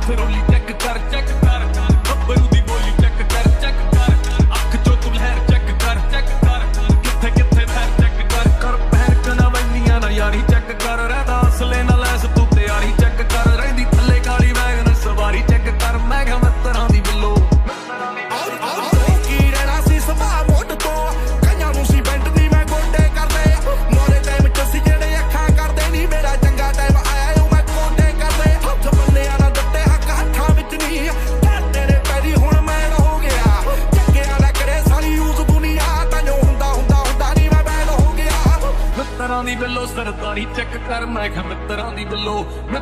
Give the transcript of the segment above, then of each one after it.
पथरोली check कर खबरू दी बोली check कर अख चो तू लहर चेक कर किथे किथे लहर चेक कर पहन कना वैनिया ना यारी चेक कर रहदा असले ना लैस तू तैयारी चेक कर रहिंदी थल्ले काली वैगन सवारी चेक कर मैं क्या तरह दी बिल्लो की रहना सी सभा मोट तो कन्या नूं सी बेंट दी मैं गोडे कर दे मोरे टाइम च सी जेड़े अखा कर दे नी मेरा चंगा टाइम आया हूं मैं गोडे कर दे हथ बन्ने ना दत्ते हक हत्थां विच नी तेरे पैरी हुण मैं हो गया चंगे ना करे सारी यूज दुनिया तन्नू हुंदा हुंदा हुंदा नी मैं बैल हो गया मित्तरां दी बिल्लो सरदारी चेक कर मैं क्या मित्तरां दी बिल्लो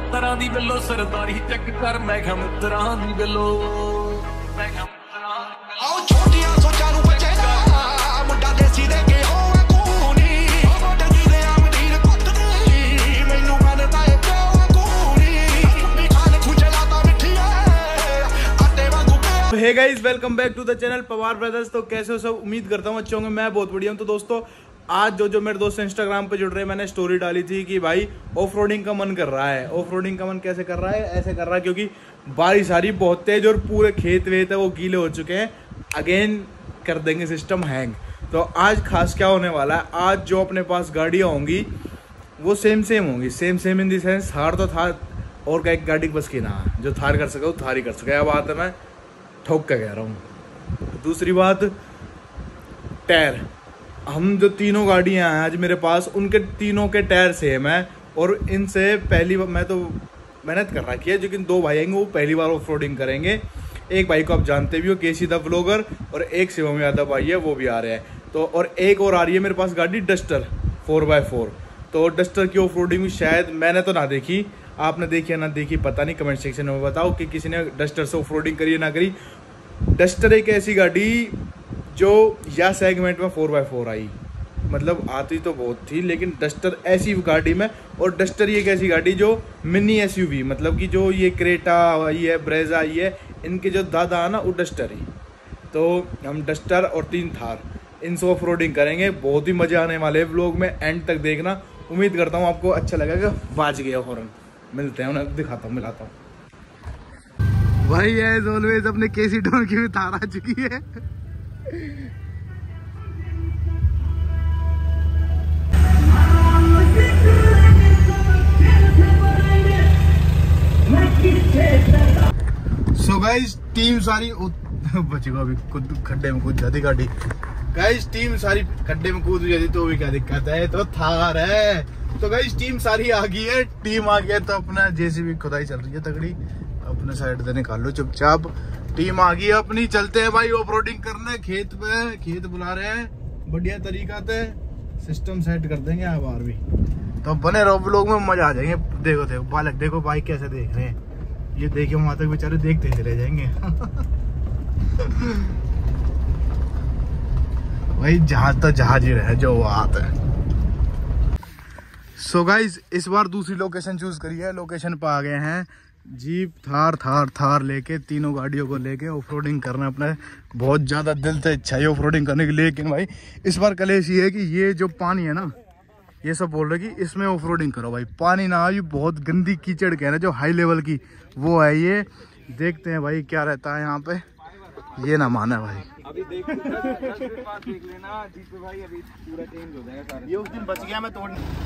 सरदारी चेक कर मैं क्या मित्तरां दी बिल्लो मैं क्या आओ छोटियां सोचां नूं बचे ना मुंडा देसी दे के होवे कूनी मोटे जी दे अमीर कुत्तरी मैनू मनदा ए प्यो कूनी भी खान खुजलाता मिठिया आटे वांगू पे। Hey guys, welcome back to the channel Pawar brothers. तो कैसे हो सब? उम्मीद करता हूँ अच्छे होंगे। मैं बहुत बढ़िया हूँ। तो दोस्तों, आज जो मेरे दोस्त इंस्टाग्राम पे जुड़ रहे हैं, मैंने स्टोरी डाली थी कि भाई ऑफ रोडिंग का मन कर रहा है। ऑफ रोडिंग का मन कैसे कर रहा है? ऐसे कर रहा है क्योंकि बारिश आ रही बहुत तेज और पूरे खेत वेत है वो गीले हो चुके हैं। अगेन कर देंगे सिस्टम हैंग। तो आज खास क्या होने वाला है, आज जो अपने पास गाड़ियाँ होंगी वो सेम होंगी। सेम इन दी सेंस थार तो थार और एक गाड़ी बस की ना, जो थार कर सके वो थार ही कर सके। यह बात है, मैं ठोक के कह रहा हूँ। दूसरी बात, टायर। हम जो तीनों गाड़ियाँ हैं आज मेरे पास, उनके तीनों के टायर सेम है। और इनसे पहली बार मैं तो मेहनत कर रखी है, लेकिन दो भाई आएंगे वो पहली बार ऑफ रोडिंग करेंगे। एक भाई को आप जानते भी हो, केसी द व्लॉगर, और एक शिवम यादव भाई है, वो भी आ रहे हैं। तो और एक और आ रही है मेरे पास गाड़ी, डस्टर 4x4। तो डस्टर की ऑफ रोडिंग भी शायद मैंने तो ना देखी, आपने देखी या ना देखी पता नहीं, कमेंट सेक्शन में बताओ कि किसी ने डस्टर से ऑफ रोडिंग करी या ना करी। डस्टर एक ऐसी गाड़ी जो या सेगमेंट में 4x4 आई, मतलब आती तो बहुत थी, लेकिन डस्टर ऐसी गाड़ी में। और डस्टर ये एक ऐसी गाड़ी जो मिनी एसयूवी, मतलब कि जो ये क्रेटा आई है, ब्रेजा आई है, इनके जो दादा है ना वो डस्टर ही। तो हम डस्टर और 3 थार इनसे ऑफ रोडिंग करेंगे। बहुत ही मज़े आने वाले व्लॉग में, एंड तक देखना। उम्मीद करता हूँ आपको अच्छा लगेगा। बाज गया हॉर्न, मिलते हैं उन्हें दिखाता हूँ, मिलाता हूँ। भाई एज ऑलवेज अपने केसी डोर की भी थार आ चुकी है। सो गाइस, टीम सारी बचेगा अभी खड्डे में कूद जाती गाड़ी। गाइस, टीम सारी खड्डे में कूद जाती तो भी क्या दिक्कत है, तो थार है। तो गाइस, टीम सारी आ गई है, टीम आ गया। तो अपना जेसीबी खुदाई चल रही है तगड़ी, अपने साइड से निकाल लो चुपचाप। टीम आ गई है अपनी, चलते हैं भाई ऑफ रोडिंग करने खेत पे। खेत बुला रहे हैं, बढ़िया तरीका से सिस्टम सेट कर देंगे यहाँ बाहर भी। तो बने रहो व्लॉग में, मजा आ जाएंगे। देखो बालक, देखो भाई कैसे देख रहे हैं, ये देखिए वहां तक बेचारे देखते चले जाएंगे। भाई जहाज तो जहाज ही रहे जो वो आता है। सो गाइज, इस बार दूसरी लोकेशन चूज करी है। लोकेशन पे आ गए हैं, जीप थार लेके, तीनों गाड़ियों को लेके ऑफ रोडिंग करना अपना बहुत ज्यादा दिल से इच्छा है ऑफ रोडिंग करने की। लेकिन भाई इस बार कलेश ये है कि ये जो पानी है ना, ये सब बोल रहे कि इसमें ऑफ रोडिंग करो। भाई पानी ना, ये बहुत गंदी कीचड़ कहना जो हाई लेवल की वो है। ये देखते हैं भाई क्या रहता है यहाँ पे, ये ना माना भाई। अभी देख लेना जीप पे भाई, अभी पूरा चेंज हो जाएगा सारा। ये उस दिन बच गया मैं तोड़ने।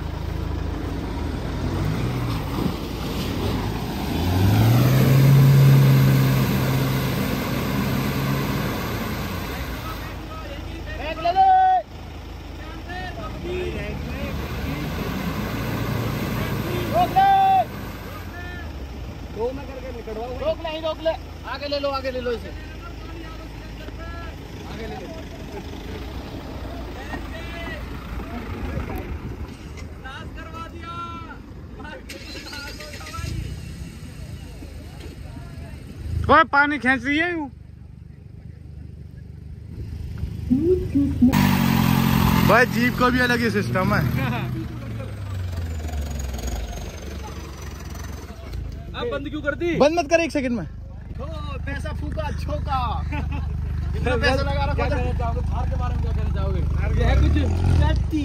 रोक ले, आगे ले लो इसे, आगे ले लो। कोई पानी खींच रही है भाई, जीप का भी अलग ही सिस्टम है। आप बंद क्यों कर दी? बंद मत कर, 1 सेकंड में। पैसा फूका छोका, कितना पैसा लगा रखा है। थार के बारे में क्या कहना चाहोगे? ये है कुछ टट्टी।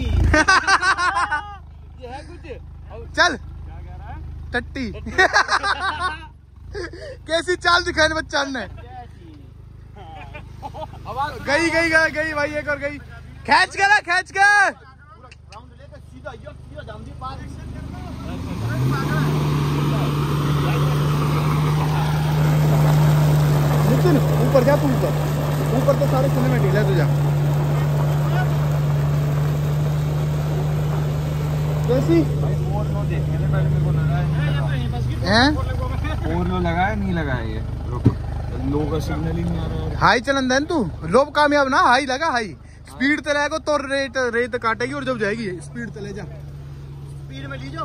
ये है कुछ, चल क्या कह रहा है? टट्टी। कैसी चाल दिखाई बच्चा ने। गई भाई, एक और गई। खींच के ना, खींच के। नितिन ऊपर जा, तू ऊपर तो सारे सिनेमेटिक है, तू जा। कैसी ओवरलो लगाया नहीं लगाया ये लो का सिग्नल ही नहीं आ रहा है। हाई चलन देन तू, लो कामयाब ना, हाई लगा, हाई स्पीड ते रहेगा तो रेत काटेगी और जब जाएगी स्पीड ते ले जा, स्पीड में लीजो।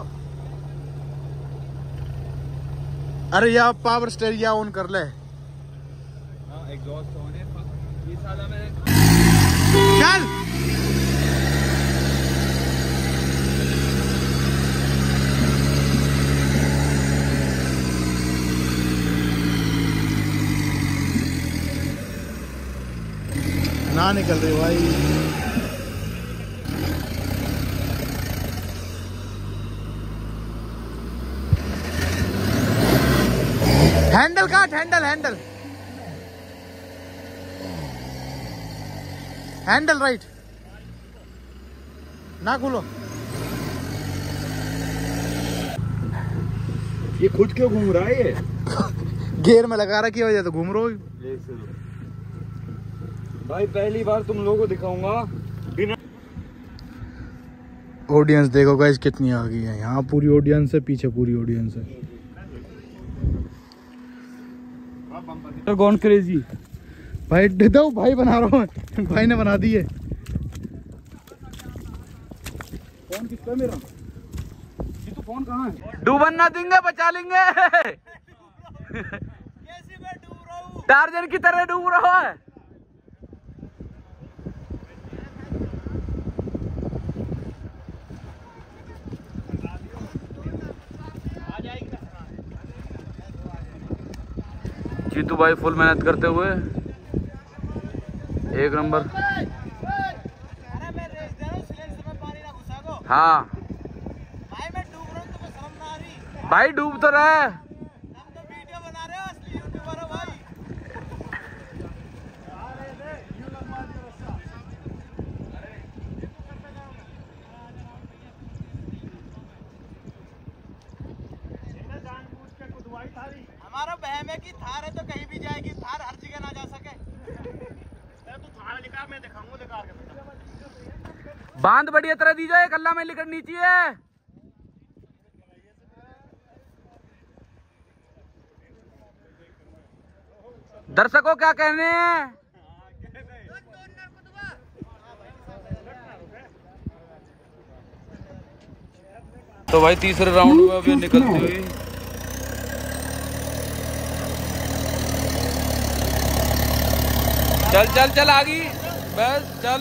अरे या पावर स्टीयरिंग ऑन कर ले। हाँ एग्जॉस्ट ऑन है ये साला मैंने। चल ना निकल रही भाई। हैंडल काट, हैंडल राइट ना खोलो। ये खुद क्यों घूम रहा है? ये गियर में लगा रहा की वजह तो घूम रहा हूँ भाई। पहली बार तुम लोगों को दिखाऊंगा बिना। ऑडियंस देखो गाइस कितनी आ गई है, यहाँ पूरी ऑडियंस है, पीछे पूरी ऑडियंस है। गॉन क्रेजी भाई दो भाई बना रहा हूँ, भाई ने बना दी है। फोन किसका है मेरा? ये तो फोन कहाँ है? डूबन ना देंगे, बचा लेंगे। टार्जन की तरह डूब रहा है। जीतू भाई फुल मेहनत करते हुए एक नंबर। हाँ भाई डूब तो रहा है। हमारा बहम है कि थार है तो कहीं भी जाएगी, थार हर जगह ना जा सके। तो थार निकाल, मैं दिखाऊंगा निकाल के। बांध बढ़िया तरह दी जाए, कल्ला में लिखट नीचे है। दर्शकों क्या कहने हैं? तो भाई तीसरे राउंड में अभी निकलती हुई चल चल चल आगी, बस चल।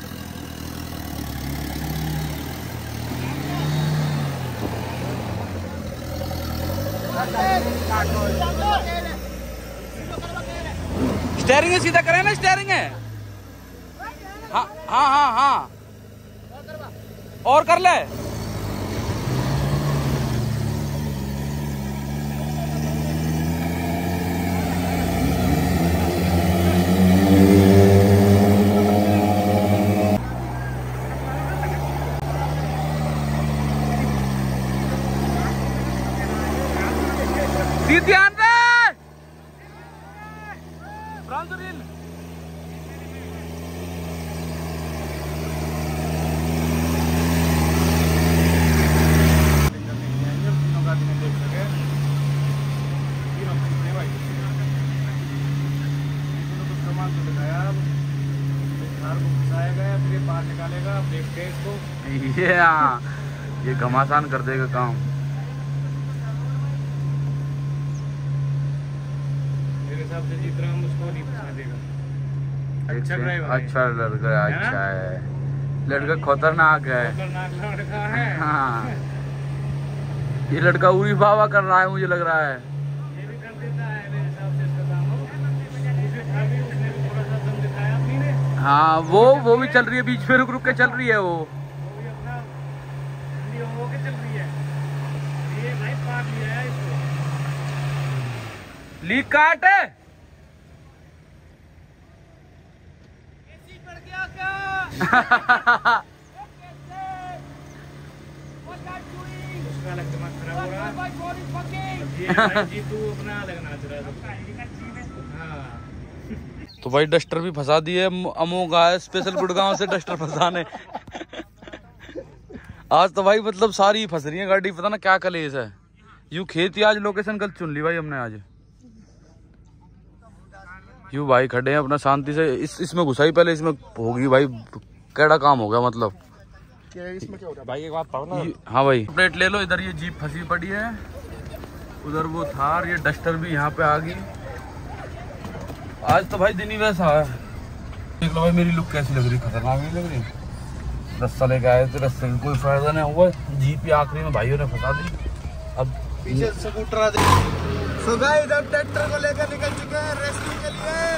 स्टेयरिंग है, सीधा करे ना, स्टेयरिंग है। हाँ हाँ हाँ हाँ और कर ले। ध्यान दे ये घमासान कर देगा काम। मेरे हिसाब से जितना हम उसको नहीं फंसा देगा। अच्छा ड्राइवर, अच्छा लड़का, अच्छा है लड़का, खतरनाक है। खतरनाक लड़का है। हाँ ये लड़का उरी बाबा कर रहा है, मुझे लग रहा है। ये भी कर देता है मेरे हिसाब से इसका काम। उसने भी थोड़ा सा दम दिखाया अपनी ने। हाँ वो भी चल रही है, बीच में रुक रुक के चल रही है वो। भी अपना ठंडी हो के चल रही है। ये भाई पार लिया है इसको। लीक काट तो भाई डस्टर भी फंसा दिए। अमोग आया स्पेशल गुड़गांव से डस्टर फंसाने। आज तो भाई मतलब सारी फंस रही है गाड़ी, पता ना क्या कलेश है। यू खेती आज लोकेशन गलत चुन ली भाई हमने आज। यू भाई खड़े हैं अपना शांति से, इसमें घुसाई पहले, इसमें होगी भाई कैड़ा काम हो गया मतलब। इसमें क्या हो रहा है भाई, एक बात ना। हाँ भाई प्लेट ले लो। इधर ये जीप फंसी पड़ी है, उधर वो थार, ये डस्टर भी यहाँ पे आ गई। आज तो भाई दिन ही वैसा है। देख लो भाई मेरी लुक कैसी लग रही, खतरनाक नहीं लग रही। रस्सा लेके आए थे, रस्ते में कोई फायदा नहीं हुआ। जीप ही आखिरी में भाइयों ने फंसा दी। अब पीछे स्कूटर आ जाए। सो गाइस अब ट्रैक्टर को लेकर निकल चुके हैं रेस्क्यू के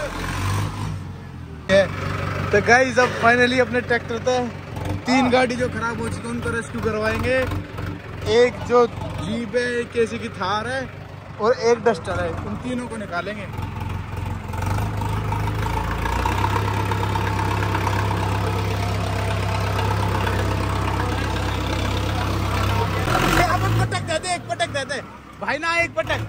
लिए। तो गाइस अब फाइनली अपने ट्रैक्टर पे 3 गाड़ी जो खराब हो चुकी है उनको रेस्क्यू करवाएंगे। एक जो जीप है, एक केसी की थार है और एक डस्टर है, उन तीनों को निकालेंगे। एक पटक दे दे भाई ना, एक पटक।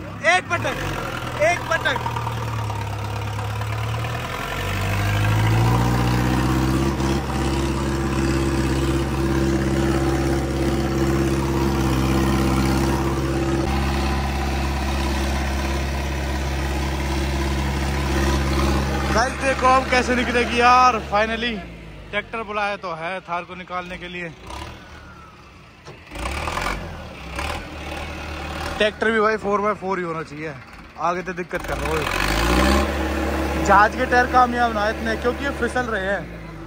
गाइस देखो अब कैसे निकलेगी यार। फाइनली ट्रैक्टर बुलाया तो है थार को निकालने के लिए। ट्रैक्टर भी भाई 4x4 ही होना चाहिए, आगे तो दिक्कत कर रहा हो। जहाज के टायर कामयाब ना इतने, क्योंकि ये फिसल रहे हैं।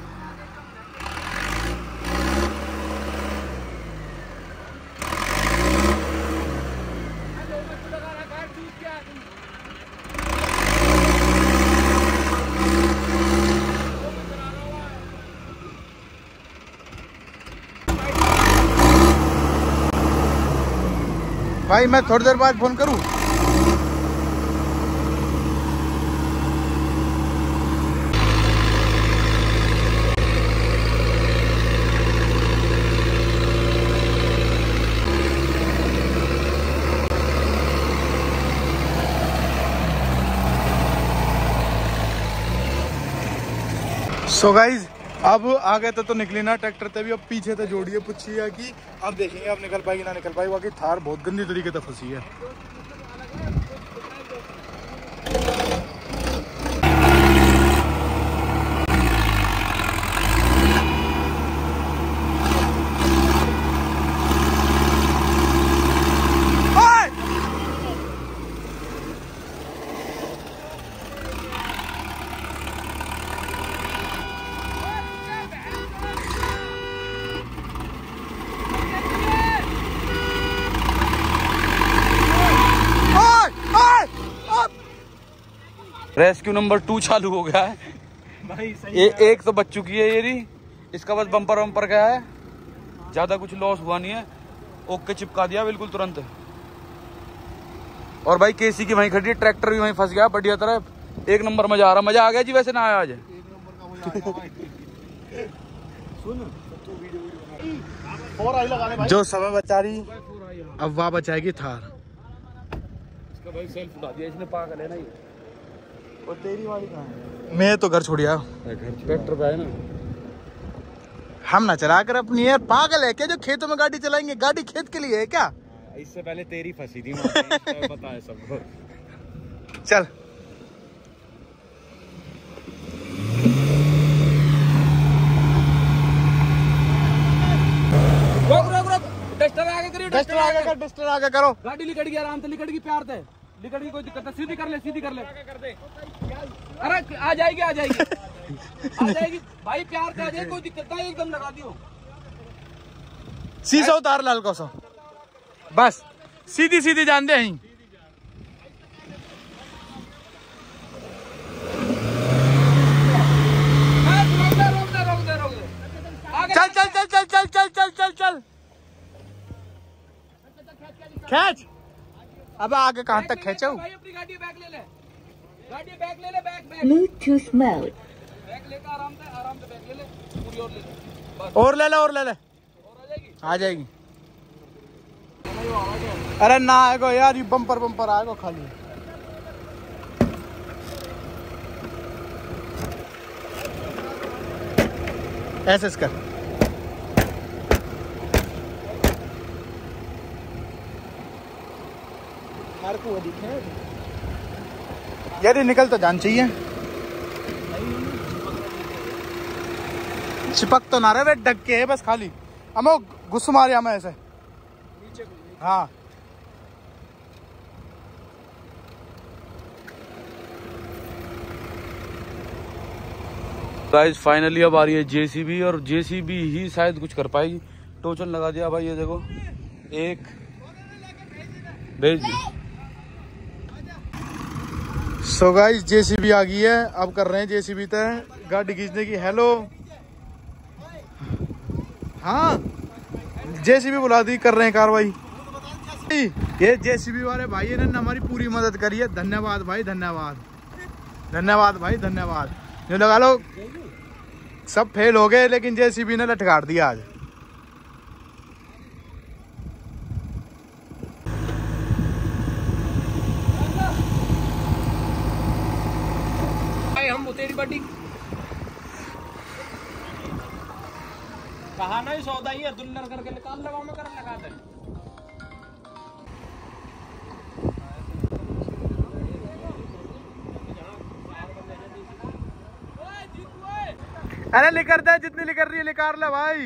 भाई मैं थोड़ी देर बाद फोन करूं। सो गाइज अब आगे तो निकली ना ट्रैक्टर तभी, अब पीछे तो जोड़िए पूछिए कि अब देखेंगे अब निकल पाएगी ना निकल पाएगी। बाकी थार बहुत गंदी तरीके से फंसी है। रेस्क्यू नंबर 2 चालू हो गया है भाई। एक तो बच चुकी है ये, इसका बस बम्पर वम्पर गया है, ज्यादा कुछ लॉस हुआ नहीं है। ओके चिपका दिया बिल्कुल तुरंत। और भाई केसी की वहीं खड़ी है, ट्रैक्टर भी वहीं फंस गया बढ़िया तरह। एक नंबर मजा आ रहा, मजा आ गया जी। वैसे ना आया आज जो समय बचा रही अब वह बचाएगी थार। इसका भाई सेल्फ उड़ा दिया इसने, पागल है ना ये। और तेरी वाली कहाँ है? मैं तो घर छोड़िया, ट्रैक्टर पे है ना। हम ना चला कर अपनी यार, पागल है क्या जो खेतों में गाड़ी चलाएंगे? गाड़ी खेत के लिए है क्या? इससे पहले तेरी फंसी थी, पता है सबको। चल डस्टर आगे करिए, डस्टर आगे कर, डस्टर आगे करो। गाड़ी लिकड़ गई, आराम से लिकड़ गई, प्यार से लिकड़ गई, कोई दिक्कत नहीं। सीधी कर ले, सीधी कर ले। अरे आ जाएगी, आ जाएगी, आ जाएगी भाई, प्यार से आ जाएगी, कोई दिक्कत नहीं। एकदम लगा दियो, शीशा उतार लाल को सो, बस सीधी सीधी जान दे। यहीं चल चल चल चल चल चल चल चल चल खींच। अब आगे कहाँ तक खींचो? भाई अपनी गाड़ी बैग ले ले, गाड़ी बैग ले ले, बैग Bluetooth mode. बैग लेकर आराम से बैग ले ले, पूरी और ले ले, बस और ले ले और आ जाएगी। आ जाएगी। अरे ना आएगा यार, ये बम्पर आएगा खाली। ऐसे कर यार, ये निकल तो जान चाहिए। चिपक तो ना रहे वे, ढक के है बस खाली। हमें घुस मारे हमें ऐसे। हाँ गाइस फाइनली अब आ रही है जेसीबी, और जेसीबी ही शायद कुछ कर पाएगी। टोचन लगा दिया भाई, ये देखो, एक भेज दी। सो गाइस जेसीबी आ गई है, अब कर रहे हैं जेसीबी तय गाड़ी खींचने की। हेलो, हाँ जेसीबी बुला दी, कर रहे हैं कार्रवाई। ये जेसीबी वाले भाई ने हमारी पूरी मदद करी है, धन्यवाद भाई, धन्यवाद भाई, धन्यवाद। जो लगा लो सब फेल हो गए, लेकिन जेसीबी ने लटकार दिया आज। भाई हम तेरी बड्डी कहा ना, सौदा ही है, दुल्लर करके निकाल लगाओ, मैं कर लगा दे। अरे लिकर दे, जितनी लिकर रही है लिकार ले भाई।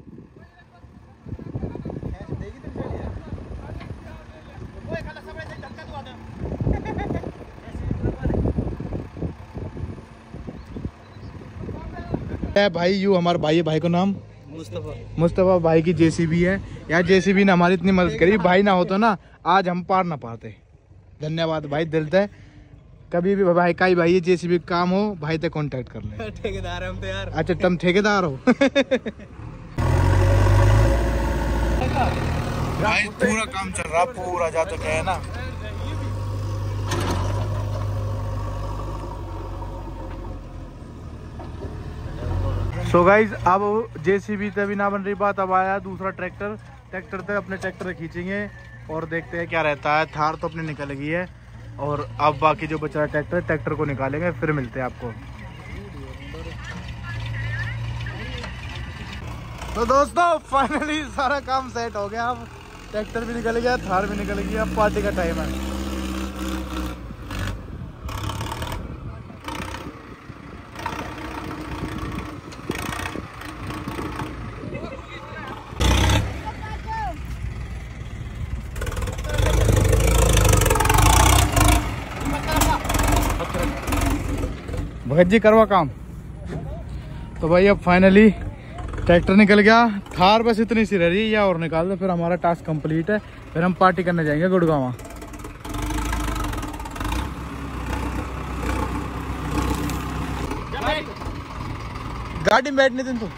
भाई यू हमारे भाई को नाम मुस्तफा भाई की जेसीबी है यार। जेसीबी ने हमारी इतनी मदद करी, भाई ना होतो ना आज हम पार ना पाते। धन्यवाद भाई, दिल से। कभी भी भाई का ही भाई ये जेसीबी काम हो, भाई से कांटेक्ट कर ले। ठेकेदार है हम तो यार। अच्छा तुम ठेकेदार हो? भाई पूरा काम चल रहा, पूरा जा तो है ना। सो गाइज अब जेसीबी तभी ना बन रही बात, अब आया दूसरा ट्रैक्टर तक अपने ट्रैक्टर खींचेंगे और देखते हैं क्या रहता है। थार तो अपने निकल गई है, और अब बाकी जो बचा ट्रैक्टर को निकालेंगे, फिर मिलते हैं आपको। तो दोस्तों फाइनली सारा काम सेट हो गया, अब ट्रैक्टर भी निकल गया, थार भी निकल गया, अब पार्टी का टाइम है। भगत जी करवा काम। तो भाई अब फाइनली ट्रैक्टर निकल गया, थार बस इतनी सी रह रही है, या और निकाल दो, फिर हमारा टास्क कंप्लीट है। फिर हम पार्टी करने जाएंगे गुड़गांव। गाड़ी में बैठने दिन तो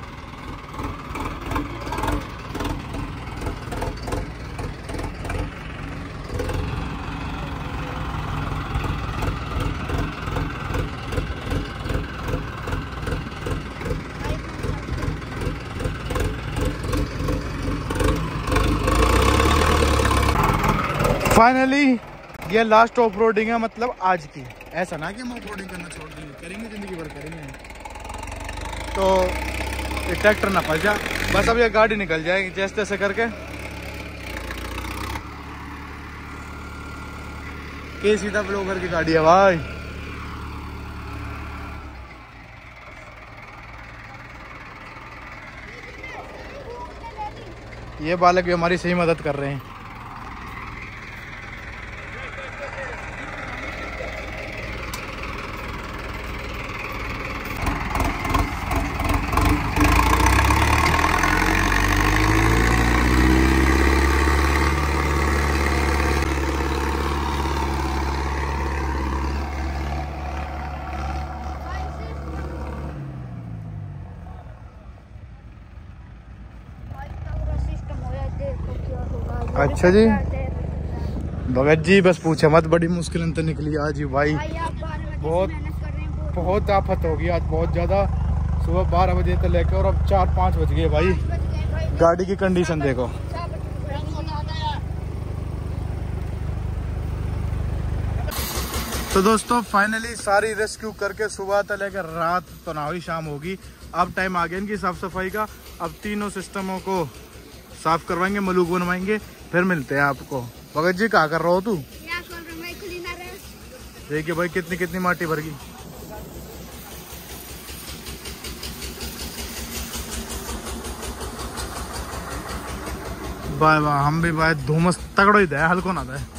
फाइनली ये लास्ट ऑफ रोडिंग है, मतलब आज की। ऐसा ना कि हम ऑफ रोडिंग करना छोड़ देंगे, करेंगे, जिंदगी भर करेंगे। तो ये ट्रैक्टर ना फंस जा, बस अब ये गाड़ी निकल जाएगी जैसे तैसे करके। के सीधा ब्लॉगर की गाड़ी है भाई। ये बालक भी हमारी सही मदद कर रहे हैं। अच्छा जी, भगत जी बस पूछे मत, बड़ी मुश्किल तो निकली आज ही भाई। बहुत बहुत आफत होगी आज, बहुत ज़्यादा। सुबह 12 बजे से लेकर और अब 4-5 बज गए भाई। गाड़ी की कंडीशन देखो। तो दोस्तों फाइनली सारी रेस्क्यू करके सुबह तक लेकर रात तो ना हुई, शाम होगी। अब टाइम आ गया इनकी साफ सफाई का। अब तीनों सिस्टमों को साफ करवाएंगे, मलूक बनवाएंगे, फिर मिलते हैं आपको। भगत जी क्या कर रहा हो तू? देखिए भाई कितनी कितनी माटी भर गई। बाय बाय, हम भी भाई धूमस तगड़ो ही दे, हल्को ना दे।